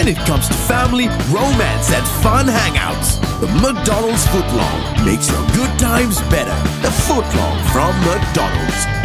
when it comes to family, romance and fun hangouts. The McDonald's Footlong makes your good times better. The Footlong from McDonald's.